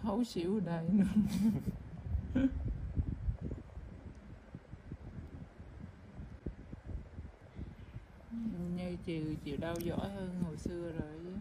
Hấu xỉu ở đây nữa. Như chiều đau giỏi hơn hồi xưa rồi chứ.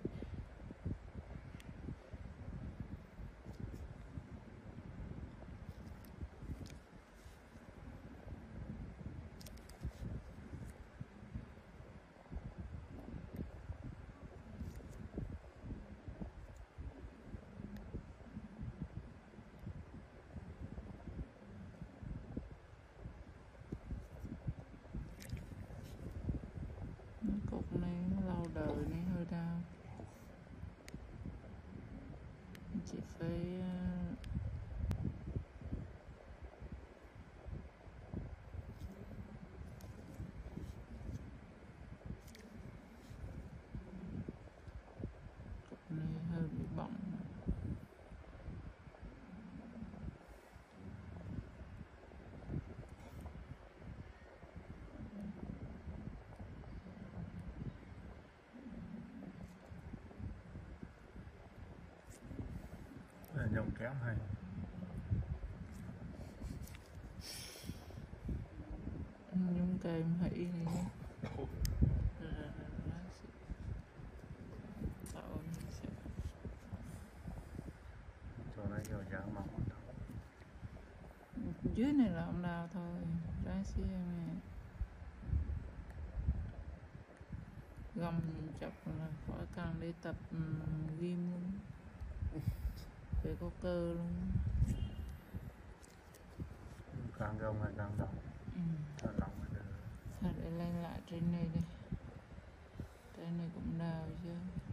Cục này nó lâu đời này hơi đau. Chị phải cục này hơi bị bỏng. Là nhông kéo hay. Nhúng kem hỉ này. Chỗ này vô giá mỏng đâu. Dưới này là ông đào thôi. Ra xí em nè. Gầm chọc là khỏi cần đi tập gym luôn. Phải có cơ luôn. Càng gông hay càng đau. Thở lòng mới được. Thôi để lên lại trên này đi. Trên này cũng đau chứ.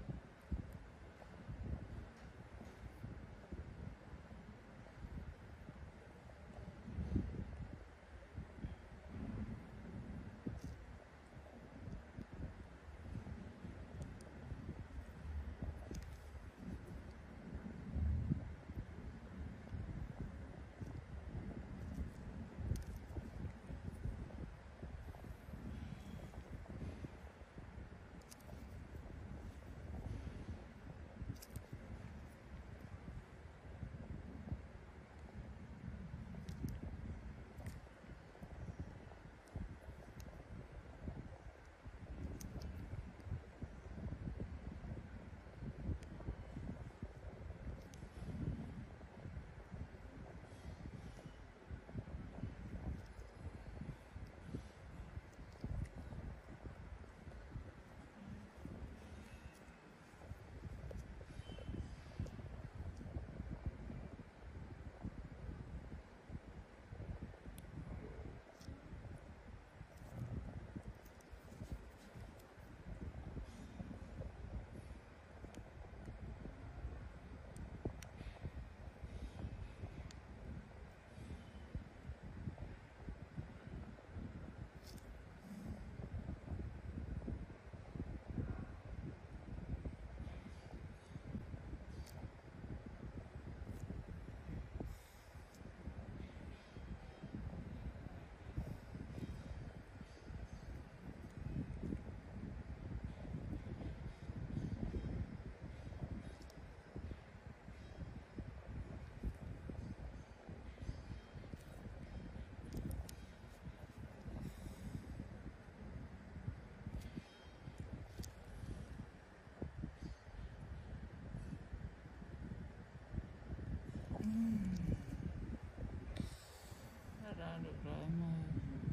Ra được rồi em ơi.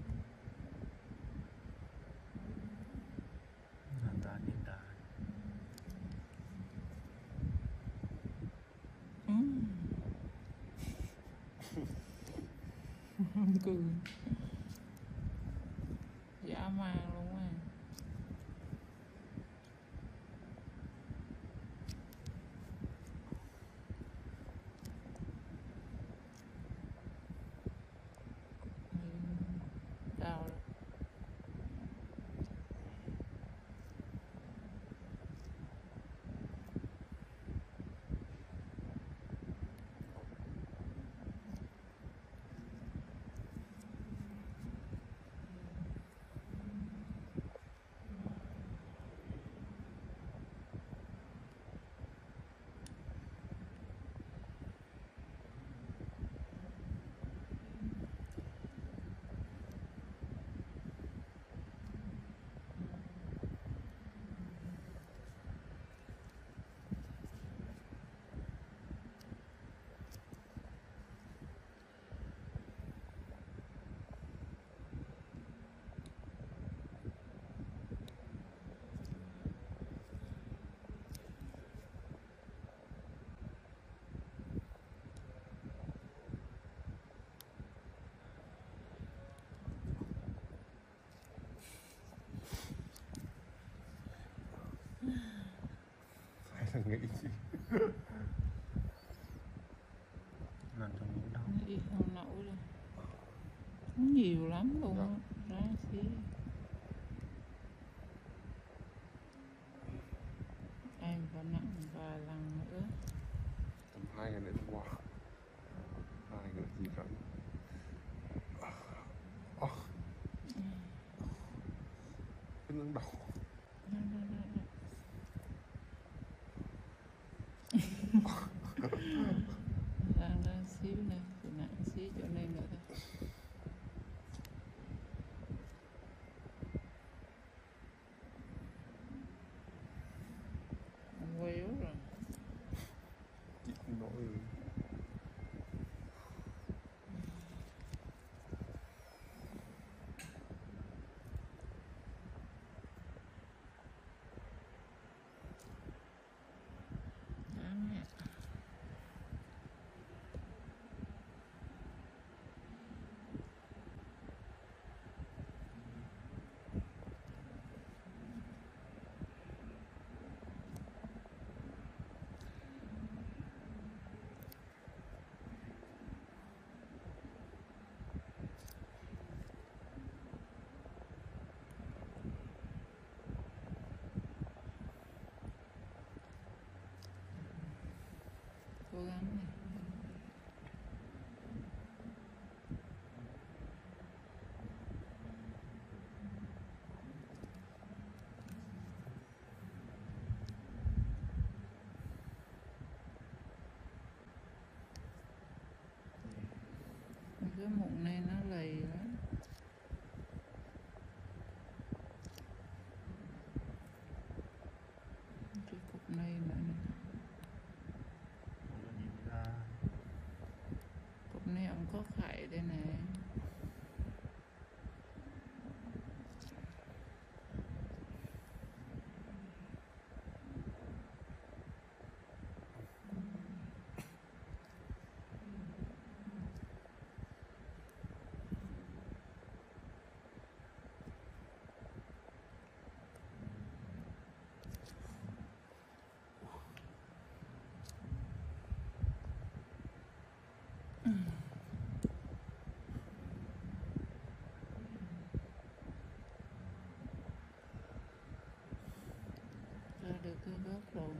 Làm ta nhìn ta. Cười dã man luôn á. Đau lắm. nghĩ gì. Làm cho nghĩ đâu. Nó ít không nổi rồi. Nó nhiều lắm luôn á. Ráng xí. Em phải nặng vài lần nữa. Tầm 2 ngày nữa hôm qua 2 ngày nữa gì rảnh. Cái nướng đầu. Ráng xíu này, phải nặng xíu chỗ này nữa thôi. Quéo rồi. Chị không nổi rồi. Đáng ạ. Cố gắng này. Cái mụn này nó lầy lắm. Cái cục này nữa nè. Không có nhìn ra. Cục này ông có khải đây nè. Ra được cái gốc rồi.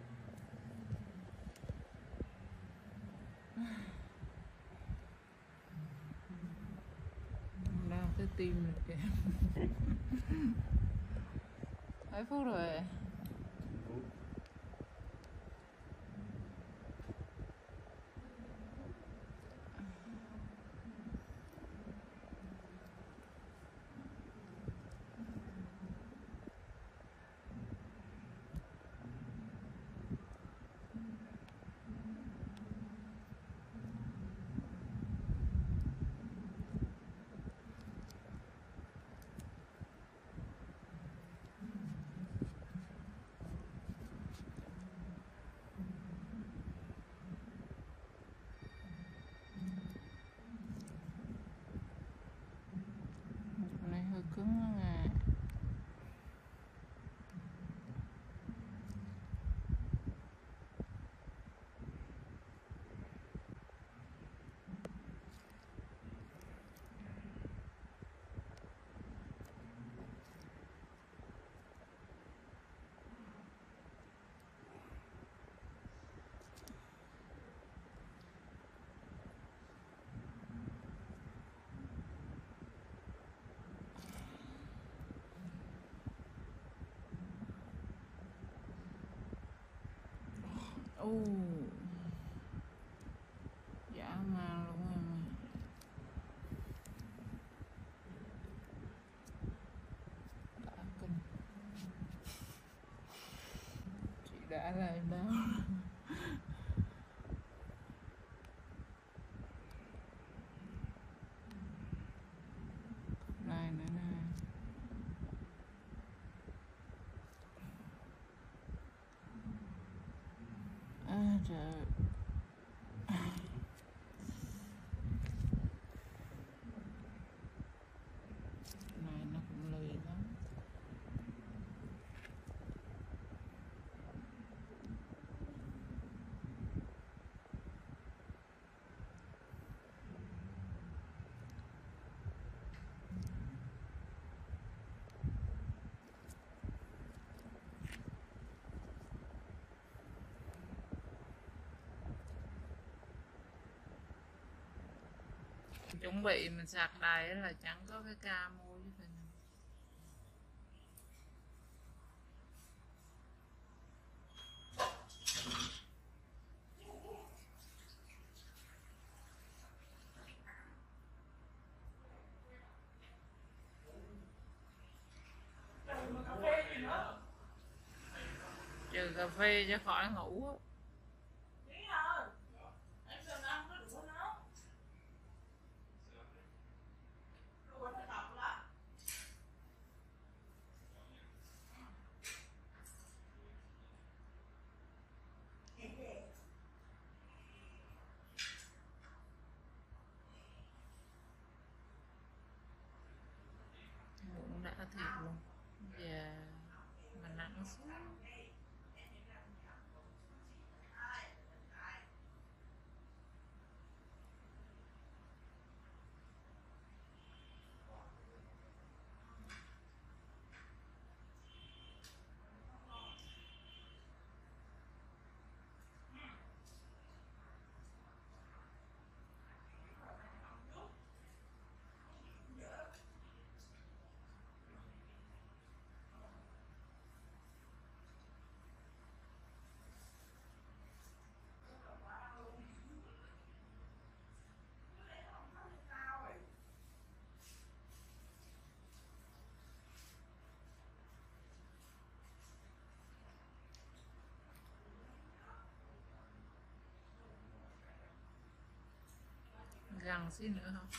Đau cái tim rồi kìa. Mấy phút rồi. Cục này hơi cứng lắm à. Ồ, dã man luôn em. Đã kinh. Chị đã là em đó. Này nữa nè. À trời. Này nó cũng lì lắm. chuẩn bị mình sạc đầy là chẳng có cái ca mua chứ phải nào. Trừ cà phê cho khỏi ngủ á. Bụng đã thiệt luôn. Và mình nặng xuống. Gần xí nữa không?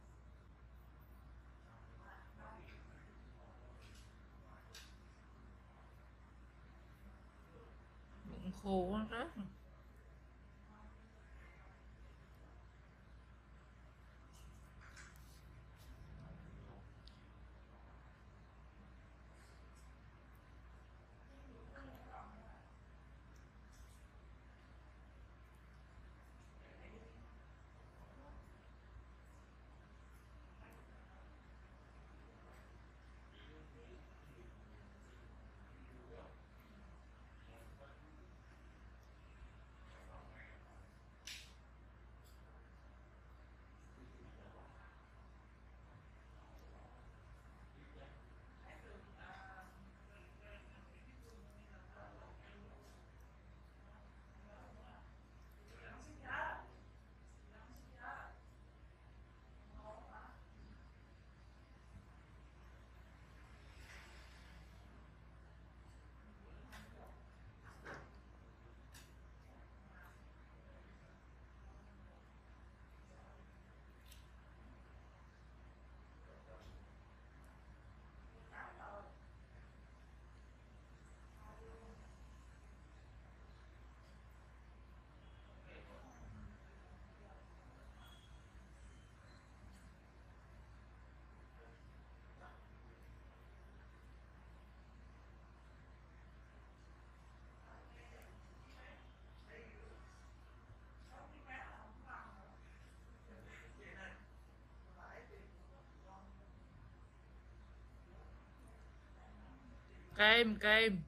Bụng khô quá rớt rồi. Kem.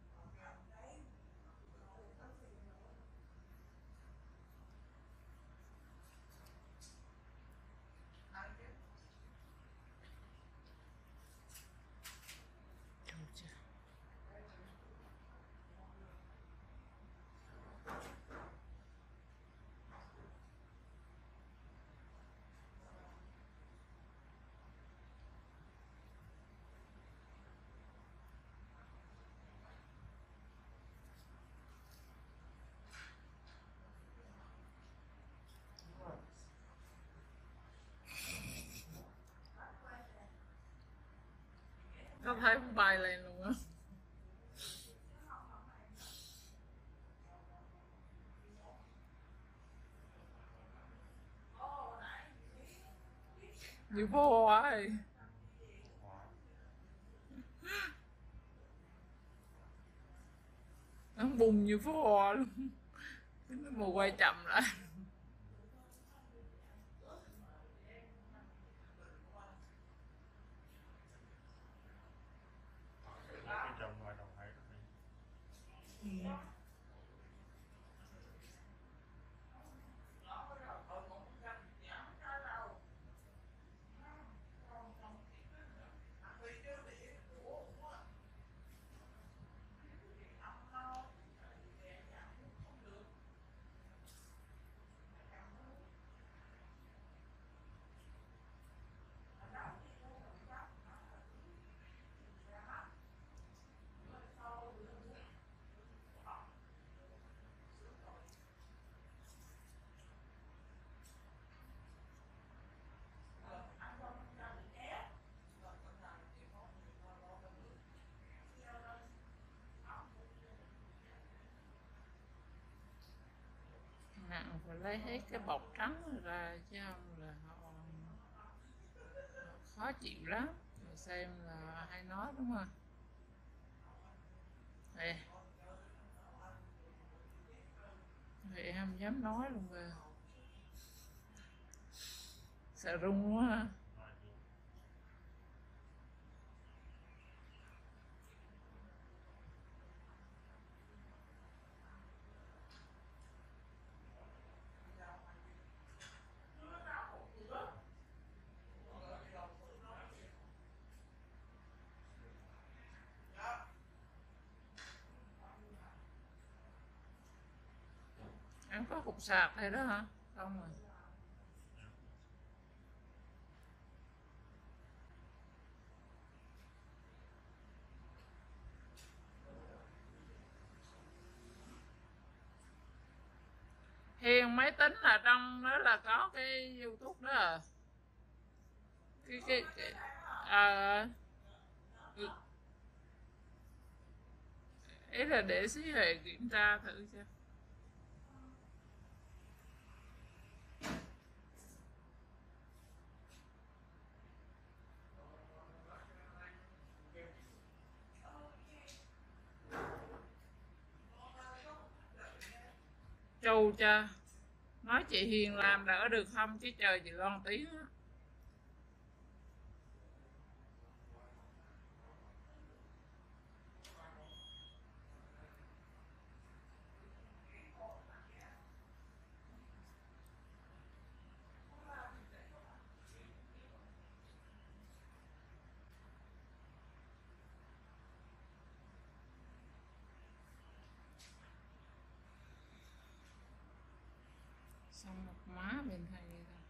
Có thấy bay lên luôn á. Như vô ai. Nó bùng như phô luôn. Nó quay chậm lại. Trong ngoài đồng hải phải lấy hết cái bọc trắng ra chứ không là họ khó chịu lắm. Rồi xem là hay nói đúng không? Đây. Vậy không dám nói luôn rồi. Sợ run quá. Em có cục sạc đây đó hả? Không rồi. Hiền máy tính là trong đó là có cái YouTube đó à. Cái ý là để xí về kiểm tra thử cho. Trù cha, nói chị Hiền làm đỡ được không chứ chờ chị Loan tiếng á. Xong một má bên thầy vậy thôi.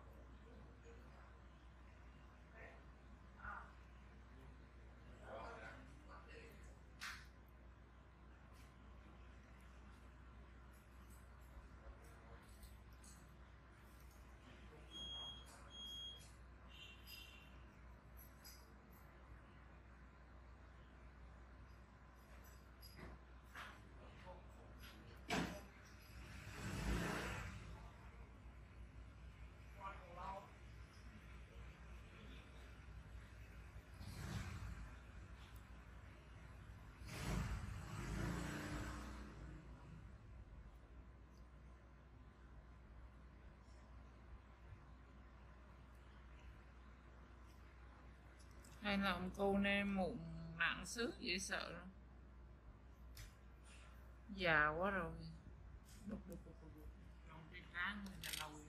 Hay là ông cô nên mụn nặng xứ dễ sợ lắm. Già quá rồi. Đục trong cái trán này là nồi.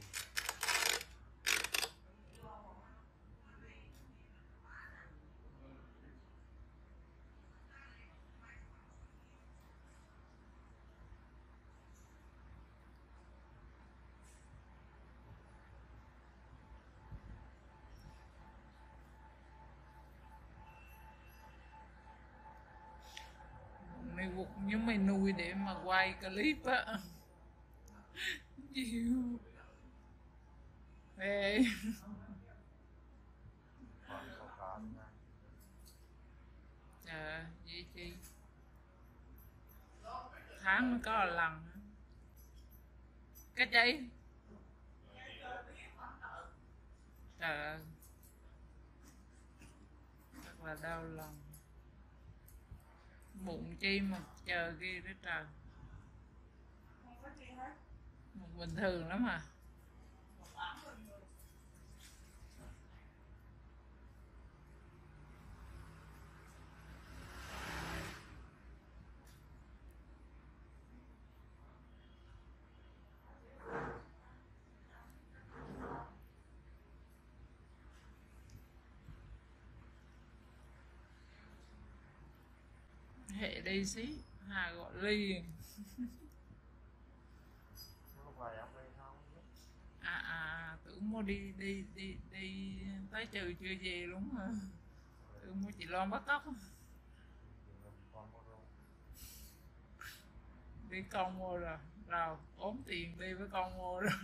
Mày gục như mày nuôi để mà quay clip á. Chịu. Ê. Trời, vậy chi tháng mới có một lần. Cái giấy. Trời ơi, thật là đau lòng. Bụng chi mà chờ kia đó trời. Một bình thường lắm à. Hệ đi xí, Hà gọi liền. Tưởng mua đi tới trừ chưa về luôn hả? Tưởng mua chị Loan bắt tóc. Đi con mua rồi, rồi ốm tiền đi với con mua rồi.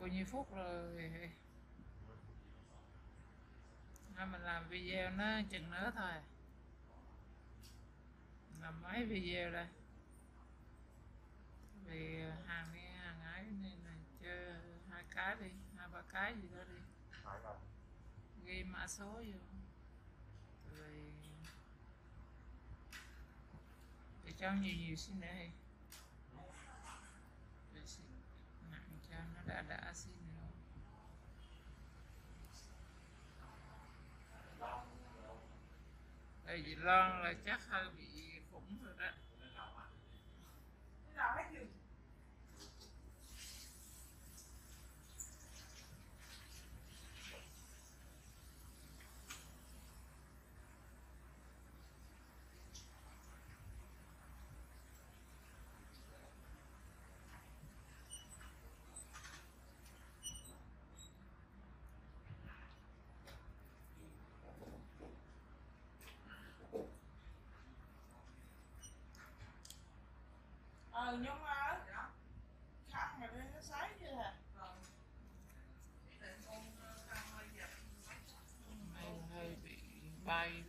bao nhiêu phút rồi? Mình làm video nó chừng nữa thôi. Làm mấy video đây? Vì hàng đi hàng ấy nên là chơi 2 cái đi, 2-3 cái gì đó đi. Ghi mã số vô. Rồi để cho nhiều xin đây. Rồi xin nặng cho nó đã xin rồi. Tại vì Loan là chắc hơi bị khủng rồi đó. Nhưng mà khăn mà nó sấy như thế Hơi bị bay